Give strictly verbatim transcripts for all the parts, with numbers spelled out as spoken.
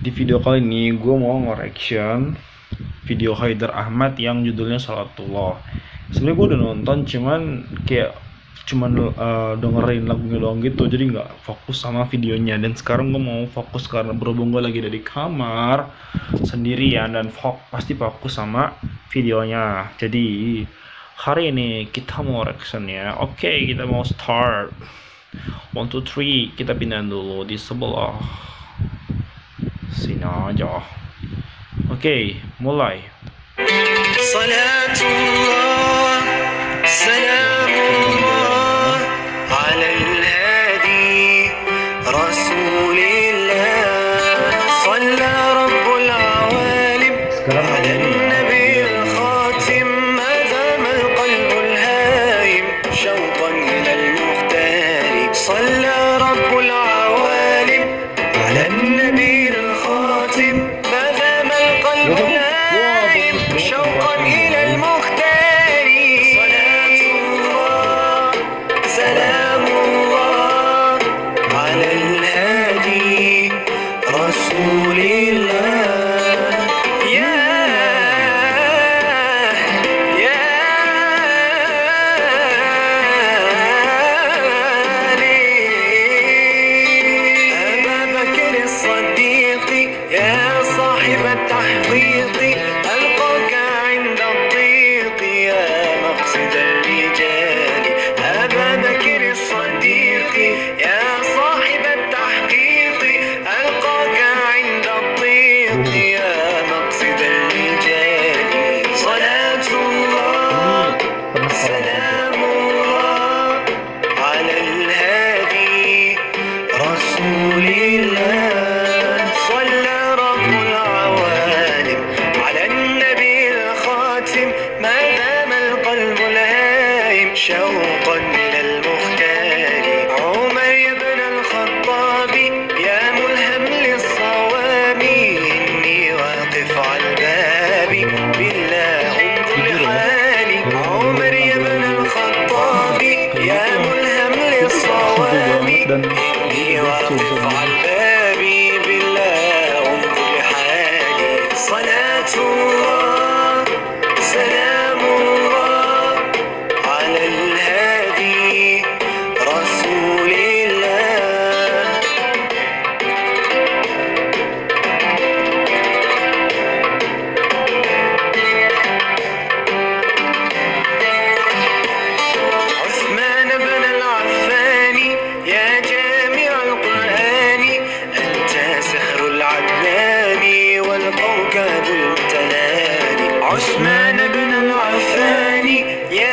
Di video kali ini gue mau nge-reaction video Haidar Ahmad yang judulnya Salatullah. Sebenarnya gue udah nonton, cuman kayak cuman uh, dengerin lagunya doang gitu, jadi nggak fokus sama videonya. Dan sekarang gue mau fokus karena berhubung gue lagi dari kamar sendirian dan fok pasti fokus sama videonya. Jadi hari ini kita mau reaction ya. Oke, okay, kita mau start. One two three, kita pindah dulu di sebelah sini aja. Oke, okay, mulai. Salatullah, salamullah ala al-hadi rasulillah, salla rabbul awalim ala al-nabi al-khatim, madama al-qalb al-haim shawqan ila al-muhtari, salla rabbul awalim ala al-nabi al-khatim, madama al-qalb al-haim shawqan ila al-muhtari, salatullah salamullah ala al-hadi rasulillah. شوقا إلى المختار عمر بن الخطاب يا ملهم للصواب إني واقف على الباب بالله انظر لحالي عمر بن الخطاب يا ملهم للصواب إني واقف على الباب بالله انظر لحالي صلاة الله سلام الله على الهادي رسول الله. عثمان بن العفان يا جامع القرآن أنت سحر العدنان والكوكب المتناني. عثمان بن العفان يا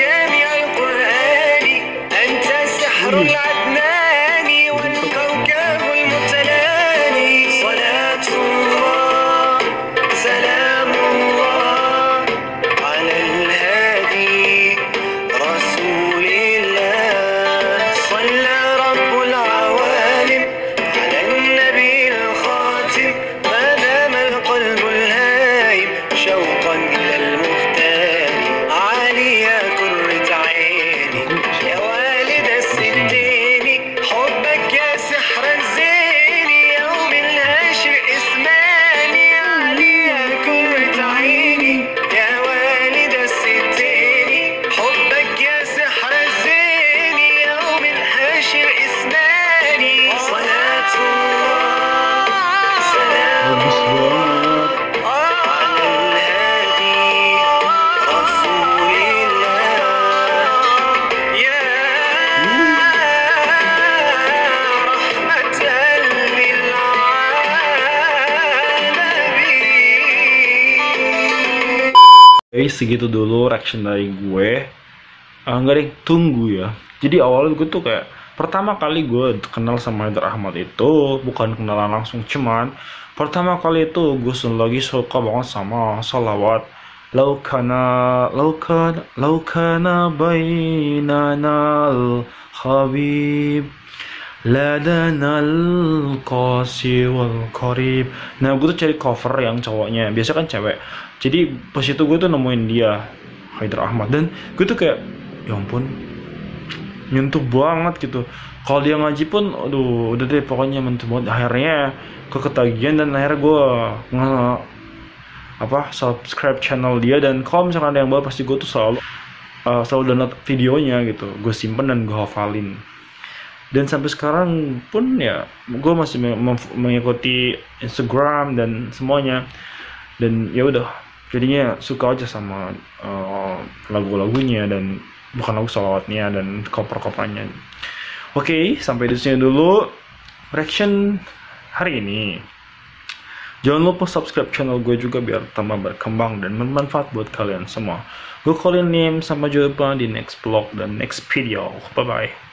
العدنان والكوكب المتلاني. صلاة الله سلام الله على الهادي رسول الله. صلى رب العوالم على النبي الخاتم ما دام القلب الهايم شوقا إلى المختار. علي يا كرة عيني يا والد الستيني حبك يا سحر الزين يوم الهاشر اسماني. علي يا كرة عيني يا والد الستيني حبك يا سحر الزين يوم الهاشر اسماني. صلاة الله سلام الله على الهادي رسول الله. يا Guys, segitu dulu reaction dari gue. Ah, nggak ada yang tunggu ya. Jadi awalnya gue tuh kayak pertama kali gue kenal sama Haidar Ahmad itu bukan kenalan langsung, cuman pertama kali itu gue lagi suka banget sama salawat. Laukana laukana laukana bainanal habib ladanal qasi wal qarib. Nah, gue tuh cari cover yang cowoknya, biasa kan cewek. Jadi pas itu gue tuh nemuin dia, Haidar Ahmad, dan gue tuh kayak ya ampun, nyentuh banget gitu. Kalau dia ngaji pun aduh udah deh pokoknya menyentuh banget. Akhirnya ke ketagihan dan akhirnya gue nge apa subscribe channel dia, dan kalau misalkan ada yang baru pasti gue tuh selalu uh, selalu download videonya gitu, gue simpen dan gue hafalin. Dan sampai sekarang pun ya gue masih meng- mengikuti Instagram dan semuanya, dan ya udah jadinya suka aja sama uh, lagu-lagunya, dan bukan lagu salawatnya dan cover-covernya. Oke, sampai di sini dulu reaction hari ini. Jangan lupa subscribe channel gue juga biar tambah berkembang dan bermanfaat buat kalian semua. Gue Colin Lim, sampai jumpa di next vlog dan next video. Bye bye.